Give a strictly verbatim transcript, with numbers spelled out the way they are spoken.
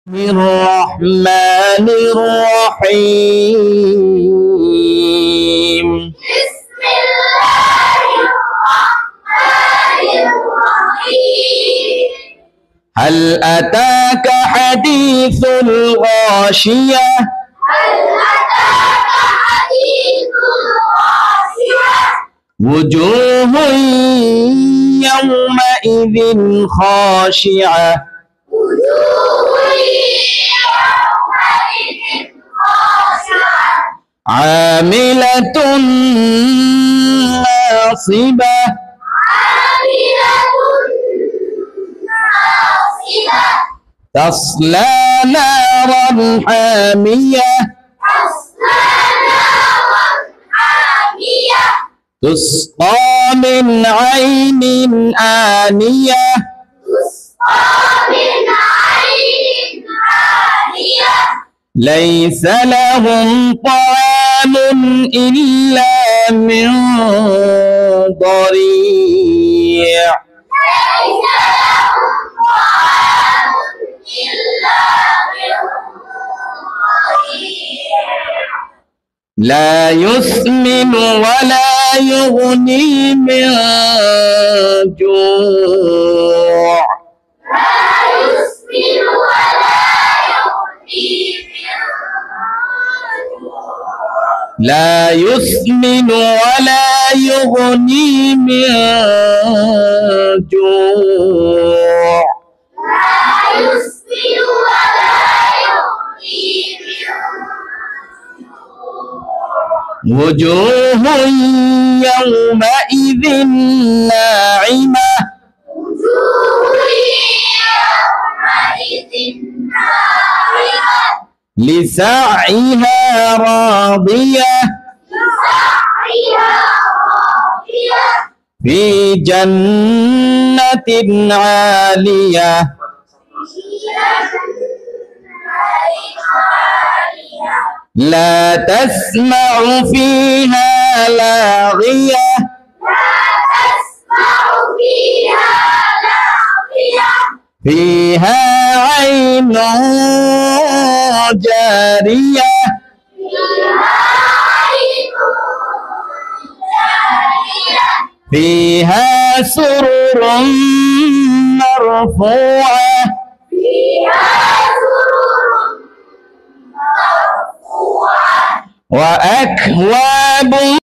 الرحمن الرحيم. بسم الله الرحمن الرحيم. هل أتاك حديث الغاشية هل أتاك حديث الغاشية. وجوه يومئذ خاشعة وجوه يومئذ خاشعة عاملة ناصبة عاملة ناصبة تصلى نارا حامية تصلى نارا حامية تسقى من عين آنية تسقى من عين آنية ليس لهم طعام إلا من ضريع ليس لهم طعام إلا من ضريع لا يسمن ولا يغني من جوع لا يسمن ولا يغني من جوع لا يسمن ولا يغني من جوع لا يسمن ولا يغني من وجوه يومئذ ناعمة وجوه يومئذ ناعمة لسعيها راضية لسعيها راضية في جنة عالية لا تسمع فيها لاغية لا تسمع فيها لاغية فيها عين جارية فيها عين جارية فيها سرر مرفوعة فيها سرر مرفوعة وأكواب